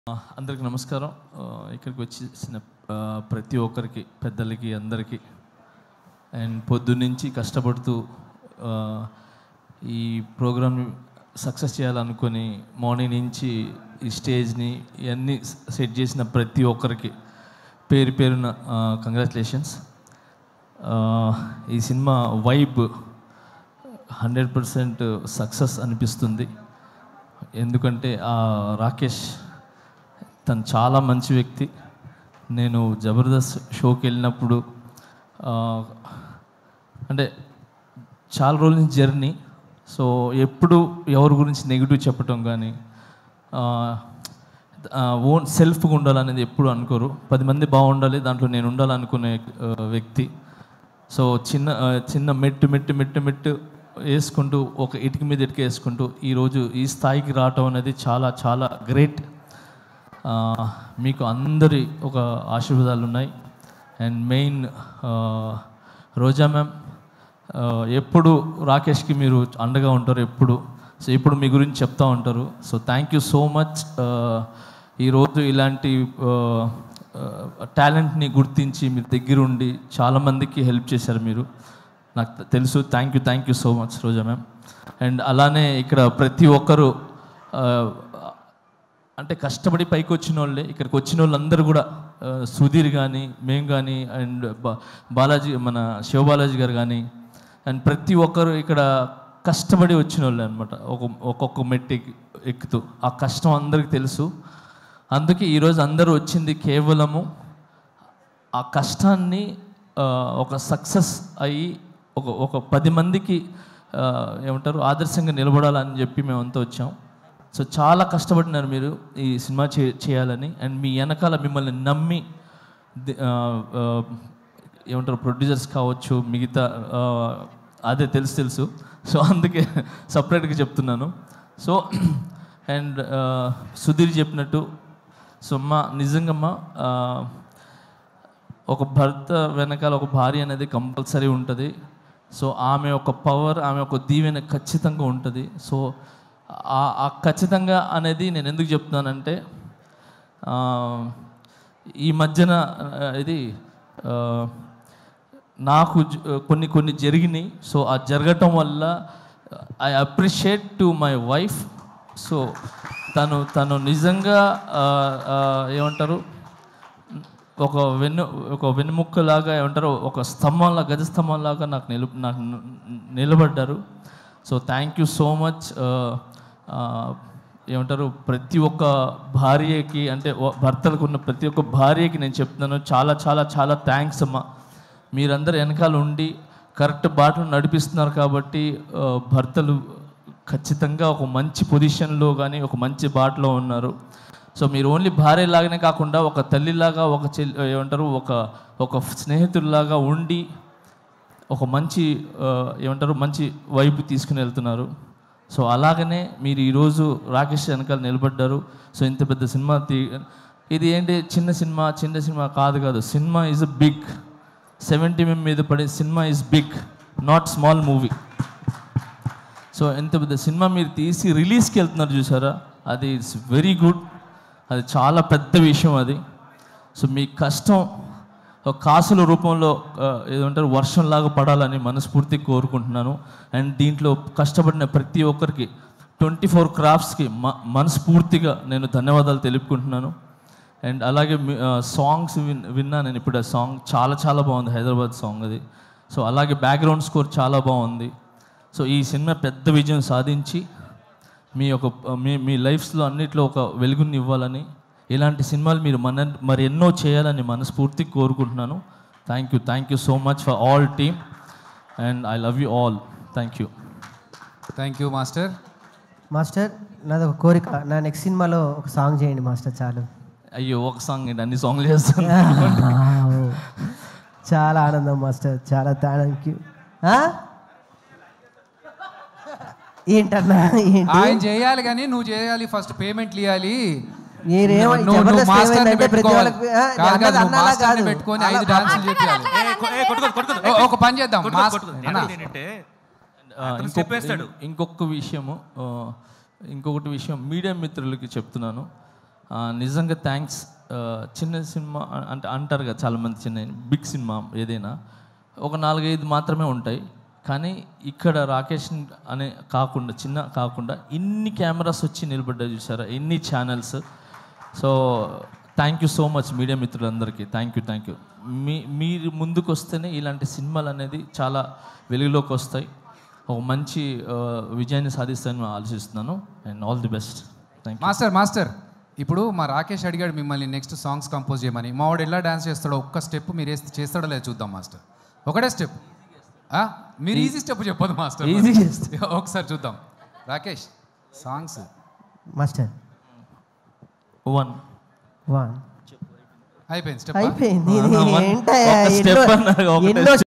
అందరికీ నమస్కారం. ఇక్కడికి వచ్చేసిన ప్రతి ఒక్కరికి, పెద్దలకి, అందరికీ అండ్ పొద్దున్నుంచి కష్టపడుతూ ఈ ప్రోగ్రామ్ సక్సెస్ చేయాలనుకొని మార్నింగ్ నుంచి ఈ స్టేజ్ని ఇవన్నీ సెట్ చేసిన ప్రతి ఒక్కరికి పేరు పేరున కంగ్రాచులేషన్స్. ఈ సినిమా వైబ్ 100% సక్సెస్ అనిపిస్తుంది. ఎందుకంటే రాకేష్ తను చాలా మంచి వ్యక్తి. నేను జబర్దస్త్ షోకి వెళ్ళినప్పుడు అంటే చాలా రోజుల నుంచి జర్నీ. సో ఎప్పుడు ఎవరి గురించి నెగిటివ్ చెప్పటం కానీ ఓన్ సెల్ఫ్గా ఉండాలనేది ఎప్పుడు అనుకోరు. 10 మంది బాగుండాలి, దాంట్లో నేను ఉండాలనుకునే వ్యక్తి. సో చిన్న మెట్టు వేసుకుంటూ ఒక ఇటుక మీద ఇటుక వేసుకుంటూ ఈరోజు ఈ స్థాయికి రావటం అనేది చాలా చాలా గ్రేట్. మీకు అందరి ఒక ఆశీర్వాదాలు ఉన్నాయి. అండ్ మెయిన్ రోజా మ్యామ్, ఎప్పుడు రాకేష్కి మీరు అండగా ఉంటారు ఎప్పుడు. సో ఇప్పుడు మీ గురించి చెప్తూ ఉంటారు. So thank you so much. ఈరోజు ఇలాంటి టాలెంట్ని గుర్తించి మీరు దగ్గరుండి చాలామందికి హెల్ప్ చేశారు మీరు, నాకు తెలుసు. Thank you so much Roja ma'am. And అలానే ఇక్కడ ప్రతి ఒక్కరు అంటే కష్టపడి పైకి వచ్చిన వాళ్ళే. ఇక్కడికి వచ్చిన వాళ్ళందరూ కూడా సుధీర్ కానీ, మేము కానీ, అండ్ బాలాజీ, మన శివబాలాజీ గారు కానీ, అండ్ ప్రతి ఒక్కరు ఇక్కడ కష్టపడి వచ్చిన వాళ్ళే అనమాట. ఒక్కొక్క మెట్టు ఎక్కుతూ ఆ కష్టం అందరికీ తెలుసు. అందుకే ఈరోజు అందరూ వచ్చింది కేవలము ఆ కష్టాన్ని ఒక సక్సెస్ అయ్యి ఒక 10 మందికి ఏమంటారు ఆదర్శంగా నిలబడాలని చెప్పి మేమంతా వచ్చాం. సో చాలా కష్టపడినారు మీరు ఈ సినిమా చేయాలని. అండ్ మీ వెనకాల మిమ్మల్ని నమ్మి ఏమంటారు ప్రొడ్యూసర్స్ కావచ్చు, మిగతా అదే తెలుసు. సో అందుకే సపరేట్గా చెప్తున్నాను. సో అండ్ సుధీర్ చెప్పినట్టు, సో నిజంగా ఒక భర్త వెనకాల ఒక భార్య అనేది కంపల్సరీ ఉంటుంది. సో ఆమె ఒక పవర్, ఆమె ఒక దీవెన ఖచ్చితంగా ఉంటుంది. సో ఆ ఖచ్చితంగా అనేది నేను ఎందుకు చెప్తున్నానంటే, ఈ మధ్యన ఇది నాకు కొన్ని జరిగినాయి. సో ఆ జరగటం వల్ల I appreciate to my wife. So తను నిజంగా ఏమంటారు ఒక వెన్నుముక్కలాగా, ఏమంటారు ఒక స్తంభంలా, గజస్తంభంలాగా నాకు నిలబడ్డారు. So thank you so much. ఏమంటారు ప్రతి ఒక్క భార్యకి, అంటే భర్తలకు ఉన్న ప్రతి ఒక్క భార్యకి నేను చెప్తున్నాను, చాలా చాలా చాలా థ్యాంక్స్ అమ్మా. మీరందరూ వెనకాల ఉండి కరెక్ట్ బాటలు నడిపిస్తున్నారు కాబట్టి భర్తలు ఖచ్చితంగా ఒక మంచి పొజిషన్లో కానీ ఒక మంచి బాటలో ఉన్నారు. సో మీరు ఓన్లీ భార్యలాగానే కాకుండా ఒక తల్లిలాగా, ఒక ఏమంటారు ఒక స్నేహితుల్లాగా ఉండి ఒక మంచి ఏమంటారు మంచి వైపు తీసుకుని వెళ్తున్నారు. సో అలాగనే మీరు ఈరోజు రాకేష్ వెనకాల నిలబడ్డారు. సో ఇంత పెద్ద సినిమా ఇది ఏంటి చిన్న సినిమా కాదు. Cinema is big. 70 mm మీద పడే cinema is big, not small movie. So ఎంత పెద్ద సినిమా మీరు తీసి రిలీజ్కి వెళ్తున్నారు చూసారా, అది ఇట్స్ వెరీ గుడ్. అది చాలా పెద్ద విషయం అది. సో మీ కష్టం కాసుల రూపంలో ఏదంటారు వర్షంలాగా పడాలని మనస్ఫూర్తిగా కోరుకుంటున్నాను. అండ్ దీంట్లో కష్టపడిన ప్రతి ఒక్కరికి 24 క్రాఫ్ట్స్కి మనస్ఫూర్తిగా నేను ధన్యవాదాలు తెలుపుకుంటున్నాను. అండ్ అలాగే సాంగ్స్ విన్నా నేను ఇప్పుడు. ఆ సాంగ్ చాలా చాలా బాగుంది, హైదరాబాద్ సాంగ్ అది. సో అలాగే బ్యాక్గ్రౌండ్ స్కోర్ చాలా బాగుంది. సో ఈ సినిమా పెద్ద విజయం సాధించి మీ లైఫ్స్లో అన్నిట్లో ఒక వెలుగుని ఇవ్వాలని, ఇలాంటి సినిమాలు మీరు మరి ఎన్నో చేయాలని మనస్ఫూర్తిగా కోరుకుంటున్నాను. Thank you so much for all team and I love you all. Thank you master. నాది ఒక కోరిక, నా నెక్స్ట్ సినిమాలో ఒక సాంగ్ చేయండి మాస్టర్. చాలు. అయ్యో ఒక సాంగ్ ఏంటి, అన్ని సాంగ్లు చేస్తాను. చాలా ఆనందం మాస్టర్, చాలా థ్యాంక్ యూ. ఏంటన్నా ఆయన చేయాలి కానీ నువ్వు చేయాలి, ఫస్ట్ పేమెంట్లు ఇవ్వాలి. పెట్టుకొని 5 డాన్సులు చెప్పాలి. ఒక పని చేద్దాం. ఇంకొకటి విషయం మీడియా మిత్రులకి చెప్తున్నాను. నిజంగా థ్యాంక్స్. చిన్న సినిమా అంటే అంటారు కదా చాలామంది, చిన్న బిగ్ సినిమా ఏదైనా ఒక 4-5 మాత్రమే ఉంటాయి, కానీ ఇక్కడ రాకేష్ అనే కాకుండా చిన్న కాకుండా ఇన్ని కెమెరాస్ వచ్చి నిలబడ్డాయి చూసారా, ఎన్ని channels. So thank you so much media మిత్రులందరికీ. Thank you. మీరు ముందుకు వస్తేనే ఇలాంటి సినిమాలు అనేది చాలా వెలుగులోకి వస్తాయి, ఒక మంచి విజయాన్ని సాధిస్తానని ఆలోచిస్తున్నాను. And all the best. Thank you. Master ఇప్పుడు మా రాకేష్ అడిగాడు మిమ్మల్ని నెక్స్ట్ సాంగ్స్ కంపోజ్ చేయమని. మా వాడు ఎలా డాన్స్ చేస్తాడో ఒక్క స్టెప్ మీరు చేస్తాడో లేదు చూద్దాం మాస్టర్. ఒకటే స్టెప్, మీరు ఈజీ స్టెప్ చెప్పదు మాస్టర్, ఈజీ ఒకసారి చూద్దాం. రాకేష్ సాంగ్స్ మాస్టర్ 1 అయిపోయింది స్టెప్ అయిపోయింది. ఒక step అన్నారు, ఒకటే ఎన్నో